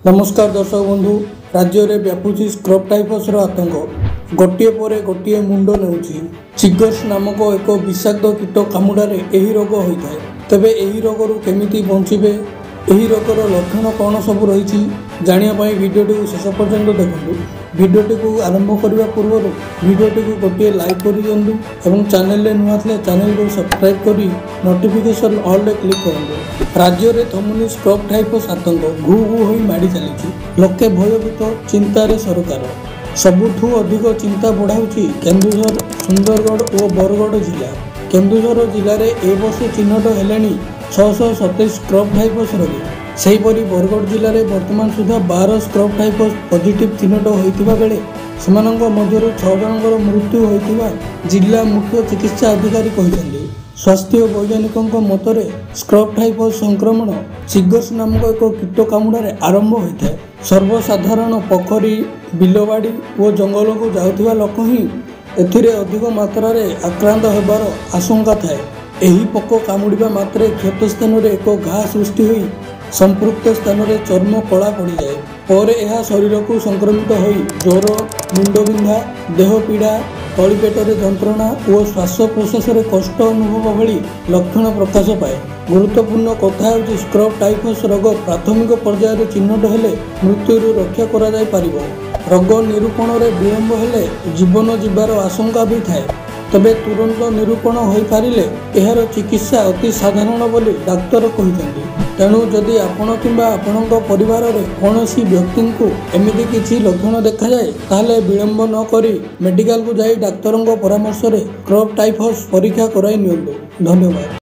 नमस्कार दर्शक बंधु। राज्य में व्यापुची स्क्रब टाइफस आतंक गोटे पर गोटे मुंड नेउछि। चिगर्स नामक एक विषाक्त कीट कामुड़े यही रोग होता है। तेबे यही रोग केमिति बंचिबे, यही रोगर लक्षण कौन सब रही जानापी भिडटी को शेष पर्यंत देखूँ। भिडटी को आरंभ करने पूर्व भिडटी को गोटे लाइक कर दिंतु और चैनल नुआ थे चैनल को सब्सक्राइब कर नोटिफिकेशन ऑल क्लिक करूँ। राज्य में थमुनी स्क्रब टाइफस आतंक घू घू हो माड़ी चली। लोके भयभीत चिंतार सरकार। सबुठू अधिक चिंता बढ़ाऊँगी केन्दुझर, सुंदरगढ़ और बरगढ़ जिला। केन्दुझर जिले में ए वर्ष चिन्हट है 627 स्क्रब टाइफस रोगी। सेहीपरि बरगढ़ जिले में वर्तमान सुधा 12 स्क्रब टाइफस पॉजिटिव चिन्हट होता बेले मध्य 6 जनकर मृत्यु होता जिला मुख्य चिकित्सा अधिकारी कहते। स्वास्थ्य वैज्ञानिकों मतरे स्क्रब टाइफस संक्रमण चिगर्स नामक एक कीट कामुड़े आरंभ होता है। सर्वसाधारण पोखरी, बिलबाड़ी और जंगल को जाऊा लोक ही एथिरे अधिक मात्रा आक्रांत होबार आशंका थाए। एही पोक कामुड़ा मात्रे क्षत स्थान में एक घा सृष्टि हो संपृक्त स्थान में चर्म कला पड़ जाए और यह शरीर को संक्रमित हो ज्वर, मुंडबिंधा, देह पीड़ा, तलीपेटर जंत्रणा और श्वास प्रश्वास कष्ट अनुभव भली लक्षण प्रकाश पाए। गुरुत्वपूर्ण कथा है स्क्रब टाइफस रोग प्राथमिक पर्यायर चिन्हट हेले मृत्यु रक्षा करा जाय पारिबो। रोग निरूपण में विलंब हेले जीवन जीवार आशंका भी थाए। तबे तुरंत निरूपण हो पारिले एहार चिकित्सा अति साधारण बोली डाक्तर कहते। तेणु जदि आपण किंबा आपणक परिवार रे कौनसी व्यक्ति को एमिति किछि लक्षण देखा जाए ताहले विलंब न करी मेडिकल को जाई डाक्तरंक परामर्श रे स्क्रब टाइफस परीक्षा कराई नियंतु। धन्यवाद।